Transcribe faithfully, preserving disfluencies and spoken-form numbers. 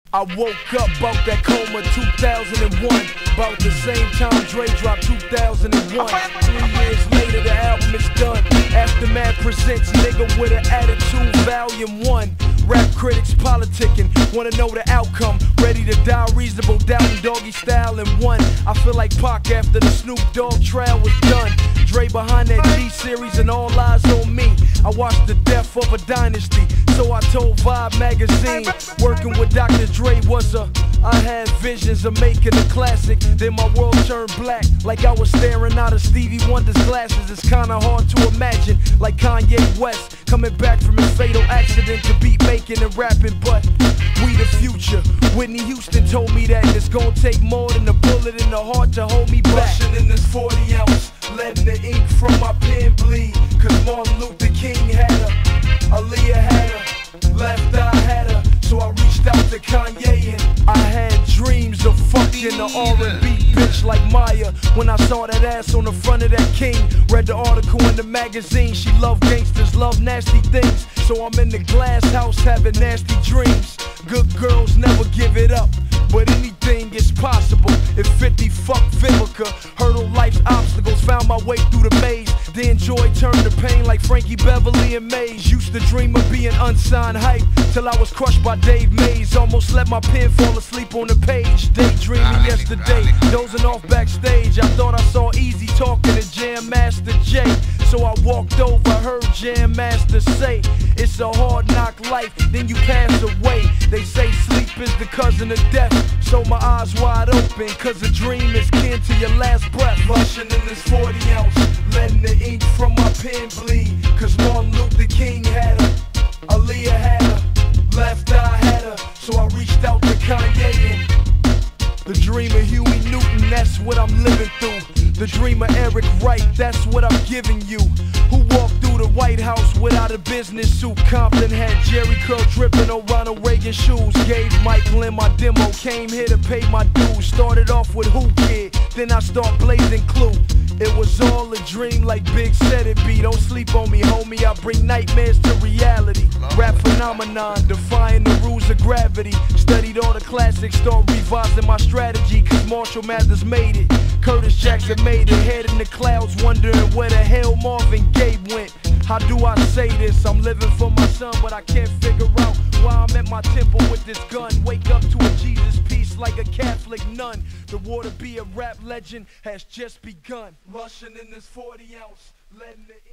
I woke up out that coma two thousand one, about the same time Dre dropped two thousand one. Three years later the album is done. Aftermath presents Nigga with an Attitude Volume one. Rap critics politicking, wanna know the outcome. Ready to die, reasonable doubt and doggy style in one. I feel like Pac after the Snoop Dogg trial was done. Dre behind that G-series and all eyes on me. I watched the death of a dynasty, so I told Vibe magazine. Working with Doctor Dre was a, I had visions of making a classic. Then my world turned black, like I was staring out of Stevie Wonder's glasses. It's kinda hard to imagine, like Kanye West coming back from his fatal accident to beat making and rapping. But we the future. Whitney Houston told me that it's gonna take more than a bullet in the heart to hold me back. Rushing in this forty ounce, letting the ink from my pen bleed. Cause Martin Luther King had her, Aaliyah had her, Left Eye had her. So I reached out to Kanye and I had dreams of fucking the R and B bitch like Maya. When I saw that ass on the front of that King, read the article in the magazine. She love gangsters, love nasty things. So I'm in the glass house having nasty dreams. Good girls never give it up, but anything is possible. If fifty fucked Vivica, hurdle life's obstacles, found my way through the maze. Then joy turned to pain like Frankie Beverly and Maze. Used to dream of being unsigned hype, till I was crushed by Dave Mays. Almost let my pen fall asleep on the page. Daydreaming yesterday, dozing off backstage. I thought I saw Easy talking to Jam Master Jay. So I walked over, heard Jam Master say, it's a hard knock life, then you pass away. They say sleep is the cousin of death, so my eyes wide open, cause a dream is kin to your last breath. Rushing in this forty ounce, letting the ink from my pen bleed. Cause Martin Luther King had her, Aaliyah had her, Left Eye had her. So I reached out to Kanye and the dream of Huey Newton, that's what I'm living through. The dream of Eric Wright, that's what I'm giving you. Who walked through the White House without a business suit? Compton had Jerry curl dripping on Ronald Reagan shoes. Gave Michael in my demo, came here to pay my dues. Started off with Who Kid, then I start blazing Clue. It was all a dream like Big said it be. Don't sleep on me, homie, I bring nightmares to reality. Rap phenomenon, defying the rules of gravity. Studied all the classics, start revising my strategy. Cause Marshall Mathers made it, Curtis Jackson made it. Head in the clouds, wondering where the hell Marvin Gaye went. How do I say this? I'm living for my son, but I can't figure out why I'm at my temple with this gun. Wake up to a Jesus piece like a Catholic nun. The war to be a rap legend has just begun. Rushing in this forty ounce, letting it